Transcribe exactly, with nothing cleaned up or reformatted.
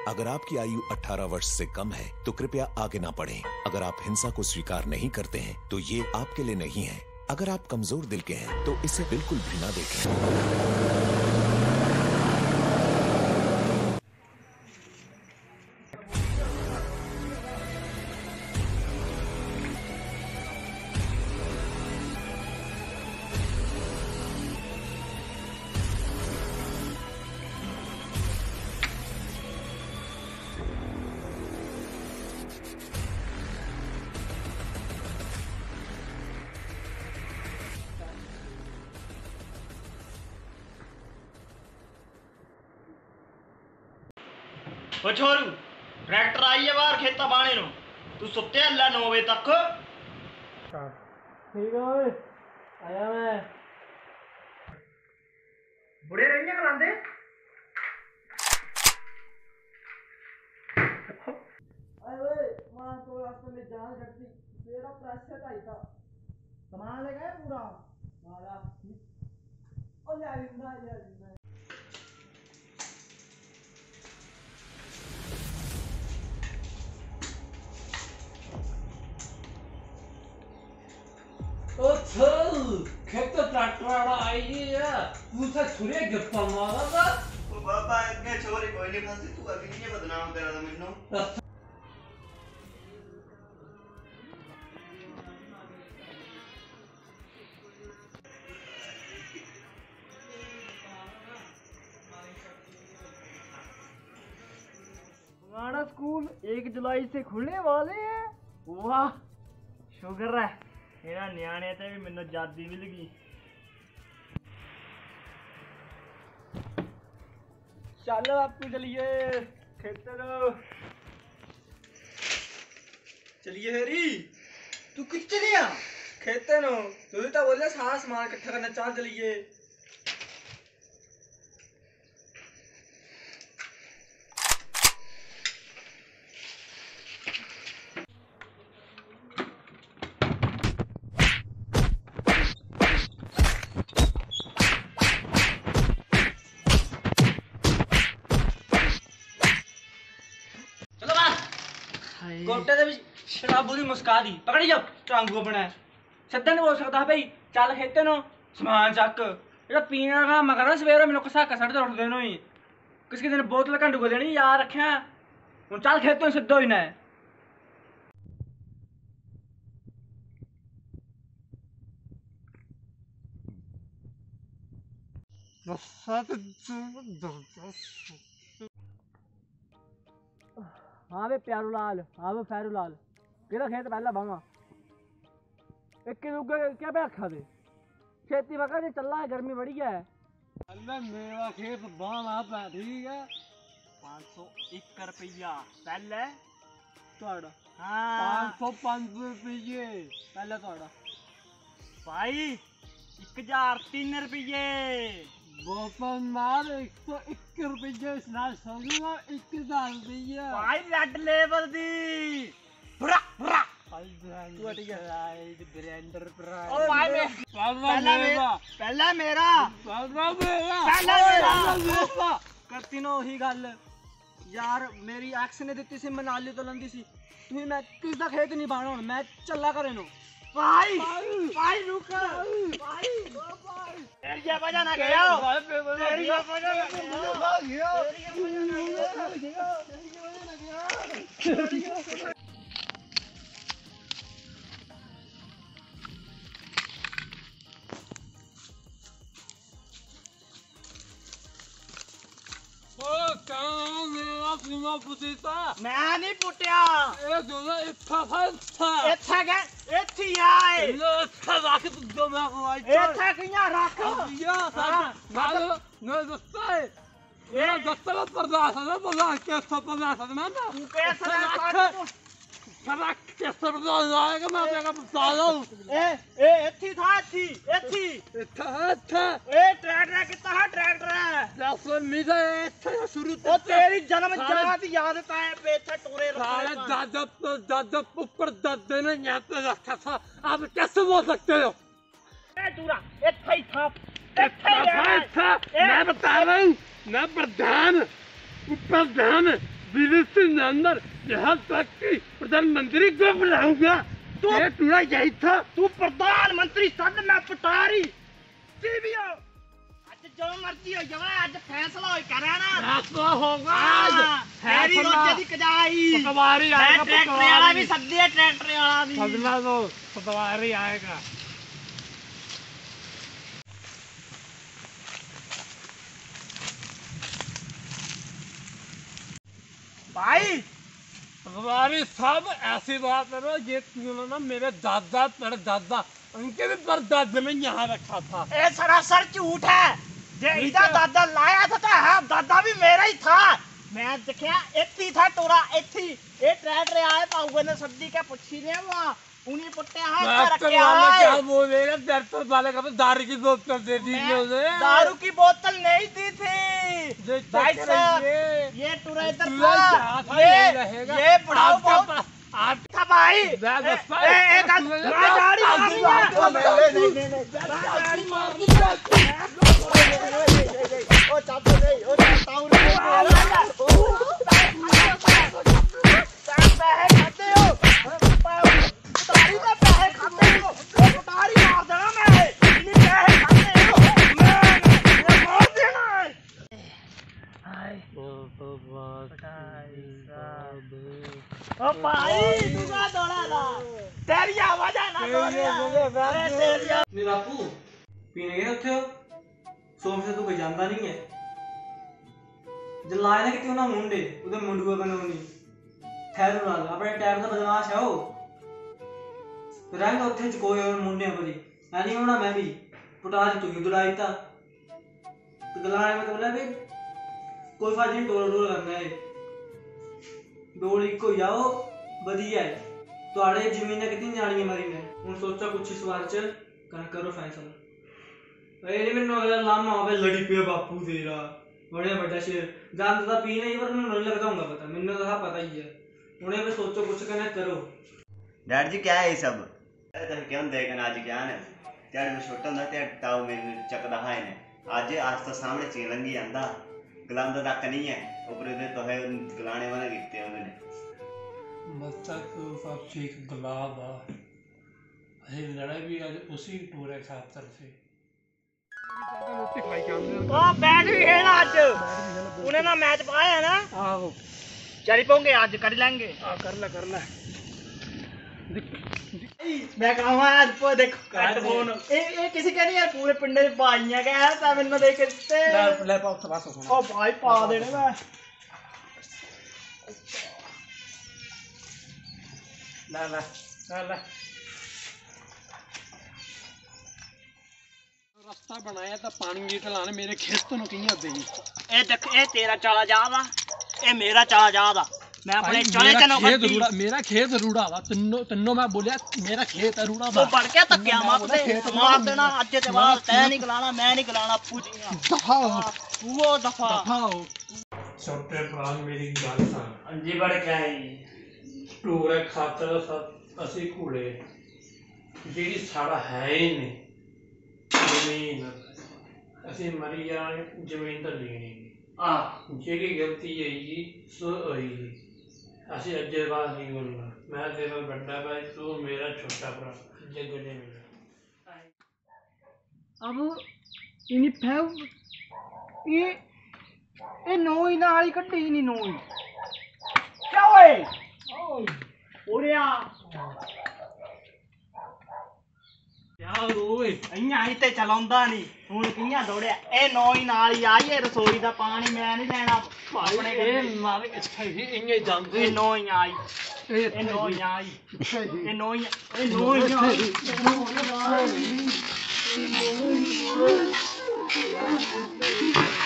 अगर आपकी आयु अठारह वर्ष से कम है तो कृपया आगे ना बढ़ें। अगर आप हिंसा को स्वीकार नहीं करते हैं तो ये आपके लिए नहीं है। अगर आप कमजोर दिल के हैं तो इसे बिल्कुल भी ना देखें। ओ छोरू ट्रैक्टर आई है बाहर खेता बाणे नो तू सुत्ते अल्ला नौ बजे तक ठीक है ओए आया मैं बुढ़े रहिए करांदे अरे ओए मां तो रास्ते में जान लगती तेरा प्रेशर टाइट था सामान ले गए पूरा मारा ओ ले आई ना ले आई ना ओ चल खेत ट्रैक्टर वाला आई है तू से छुरे गप्पा मारा था ओ बाबा इतने छोरे कोई नहीं फंसी तू अभी नहीं बदनाम करा था मैनू बंगाना स्कूल एक जुलाई से खुलने वाले हैं। वाह शुक्र है ਇਹਨਾਂ ਨਿਆਣੇ ਤੇ ਵੀ ਮੈਨੂੰ ਆਜ਼ਾਦੀ ਮਿਲ ਗਈ। चल आपको चलिए खेतर चलिए हेरी तू कितने गया खेते नो तू तो बोले सारा सामान इकट्ठा करना चल चलिए गोटे दे शराबू दी मुस्का दी पकड़ी जाओ टांगू अपना सदा नहीं बोल सकता भाई चल खेते नो समान चक जेड़ा पीने का काम करना सवेरे मैनू घसाका सड़ उठ देनो ही किसी दिन बोतल घंटू को देनी यार रखिया हुन चल खेते सिद्धा होई ना हाँ वे प्यारू लाल हाँ वे फैरू लाल केड़ा खेत पहला बावा एक के रुक क्या पे रखा दे खेती वका जे चल रहा है गर्मी बड़ी है अल्लाह मेरा खेत बाना पे ठीक है पाँच सौ एक रुपया पहले तोड़ा हाँ पाँच सौ पाँच रुपये पहले तोड़ा भाई एक हजार तीन रुपये बोतल मार एक सौ एक रुपये स्नान समझूंगा एक हजार रुपये भाई रेड लेवल दी बुरा बुरा तू ठीक है ब्रांडर ओ भाई मैं पहला मेरा पहला मेरा पहला मेरा पहला मेरा करती नो ही गल यार मेरी एक्स ने दित्ती सी मनाली तो लंदी सी तू मैं किस दा खेत नहीं बाणा हुन मैं चला करे नो भाई भाई रुक भाई भाई तेरी वजह ना गया तेरी वजह ना गया तेरी वजह ना गया ओ कौन मेरा सीमा पुसीता मैं नहीं पुटिया ए दोना इतना फंसा ਇੱਥੇ ਗਏ ਇੱਥੇ ਆਏ लो अच्छा रख दो मैं को आई ਇੱਥੇ ਕਿਆਂ ਰੱਖ या साथ ना ना दस्ता है ये दस्ता पर्दा है पर्दा के सब पर्दा है ना ਤੂੰ ਕਿਸ ਤਰ੍ਹਾਂ सड़क के सब जाएगा मैं तेरा बता रहा हूं ए ए ਇੱਥੇ ਥਾ ਇੱਥੇ ਇੱਥੇ इतना अच्छा ਇਹ ਟਰੈਕਟਰ ਕਿੱਤਾ ਹੈ ਟਰੈਕਟਰ ਹੈ दस मीटर इतना शुरू ਉਹ ਤੇਰੀ ਜਨਮ ਜਗ੍ਹਾ ਦੀ ਯਾਦ ਤਾਂ ਹੈ ਪੇ ਇੱਥੇ ਟੋਰੇ सारे दादा तो दादा ऊपर दादा ने यहाँ पे रखा था आप कैसे बोल सकते हो ए टूरा ਇੱਥੇ ਹੀ ਥਾ ਇੱਥੇ ही रहना है। था मैं बता रहा हूँ मैं प्रधान प्रधान फिलिस्तीन के अंदर यहाँ तक कि प्रधानमंत्री को बुलाऊंगा। तू ये टूरा यही था। तू प्रधानमंत्री सद मैं पटारी सीबीओ आज जो मर्जी हो जावे आज फैसला हो करा ना फैसला होगा आज। हैरी रोजे दी कजाई पटवारी आएगा। ट्रैक्टर वाला भी सद्दी है ट्रैक्टर वाला भी सदना तो पटवारी आएगा। भाई पटवारी साहब ऐसी बात करो ये क्यों ना मेरे दादा परदादा उनके भी परदादे में यहाँ रखा था। ए सरासर झूठ है जे इधर दादा लाया था तो हाँ दादा भी मेरा ही था। मैं देखा इत्ती था टोरा इत्ती ए ट्रैक्टर आए पाऊगे ने सब्जी के पुछी ने वहाँ उन्हीं पुट्टे हाथ रखे आए। क्या बोलेगा ट्रैक्टर वाले का दारू की बोतल दे दी उसे। दारू की बोतल नहीं दी थी भाई साहब। ये टुरा इधर था ये ये बुढ़ाऊ बहुत आप था भाई। ए ए गाड़ी मारनी ओ चापो नहीं ओ चाताऊ पैसे खाते हो पटारी में पैसे खाते हो पटारी मार देना मैं इन्हीं पैसे खाते हो मैं मार देना हाय ओ भाई दूसरा दौड़ा था तेरी आवाज आना दौड़िया नहीं बापू पीने गए उत्थे सोम से तू कोई जानता नहीं है जे लाए ना कितने ना मुंडे उधर मुंडुआ कनो नहीं ठहर ला अपने टाइम से बदमाश है वो तो रंग उत्थे चकोए और मुंडे बड़ी यानी होना मैं भी पुटाज तू दुलाई था तो गलाने में तो बोला भाई कोई फायदा नहीं टोल टोल करना है दो इको जाओ बढ़िया है तो आड़े जमीन कितनी जानी है मरी ने हूं सोचा कुछ इस बार च कर करो फैसला। ए नहीं मैंने अगला लामा होवे लड़ी पे बापू तेरा बड़े बड़ा शेर जानता था पी नहीं पर मैं नहीं लगता हूंगा पता मैंने तो था पता ही है उन्हें भी सोचो कुछ कहना करो। डैड जी क्या है ये सब तो क्यों देखना आज क्या ने त्याड़ में छोटा ना त्याड़ ताऊ में चकदा है ने आज आज तो सामने चीलंगी आंदा गलांदा तक नहीं है ऊपर दे तो है गलाने वाले लिखते हैं उन्होंने बच्चा तो सब ठीक गुलाब आ है लड़ाई भी आज उसी टूरे खातर से रोटी खाई के ओ बैट भी खेलना आज उन्हें ना मैच पाया है ना आहो चल पोंगे आज कर लेंगे आ कर ले कर ले मैं कहूँ आज पो देखो हेडफोन ए ए किसी का नहीं यार पूरे पिंडे में भाइयां का है ता मैंने देख के ले ले पाओ तो बस ओ भाई पा देने मैं ले ले ले ले रास्ता बनाया था पानी लीटर लाने मेरे खेत तो कियां देगी ए देख ए तेरा चला जादा ए मेरा चला जादा मैं अपने चले चनो खेत रूड़ा मेरा खेत रूड़ा वा तिन्नो तिन्नो मैं बोलिया मेरा खेत है रूड़ा तो बढ़ के तक्या मत दे मार देना आज ते बाद तै नहीं गलाना मैं नहीं गलाना पूछियां दफा वो दफा दफा हो छोटे प्राण मेरी गल सुन अंजी बड़ क्या है टूरे खातर सब ਅਸੀਂ ਘੂੜੇ ਜਿਹੜੀ ਸਾਡਾ ਹੈ ਹੀ ਨਹੀਂ ਜ਼ਮੀਨ ਅਸੀਂ ਮਰੀ ਜਾਣ ਜ਼ਮੀਨ ਤਾਂ ਲੈਣੀ ਨਹੀਂ ਆ ਜਿਹੜੀ ਗਲਤੀ ਹੋਈ ਸੋ ਹੋਈ ਅਸੀਂ ਅੱਗੇ ਬਾਅਦ ਨਹੀਂ ਬੋਲਣਾ ਮੈਂ ਤੇਰਾ ਵੱਡਾ ਭਾਈ ਤੂੰ ਮੇਰਾ ਛੋਟਾ ਭਰਾ ਅੱਗੇ ਗੱਲੇ ਮਿਲ अब इनी फैव ये ये नोई नाली कड्डी नहीं नोई क्या ओए ओरिया ਯਾਰ ਓਏ इयां ही ते चलाਉਂਦਾ नहीं ਹੁਣ ਕਿਆਂ ਦੌੜਿਆ ਇਹ ਨੋਈ ਨਾਲ ਹੀ ਆਈ ਇਹ ਰਸੋਈ ਦਾ ਪਾਣੀ ਮੈਂ ਨਹੀਂ ਲੈਣਾ ਭਾਈ ਇਹ ਮਾਰੇ ਅੱਛਾ ਹੀ ਇੰਨੇ ਜਾਂਦੇ ਇਹ ਨੋਈ ਆਈ ਇਹ ਨੋਈ ਆਈ ਇਹ ਨੋਈ ਇਹ ਨੋਈ ਆਈ ਇਹ ਨੋਈ ਆਈ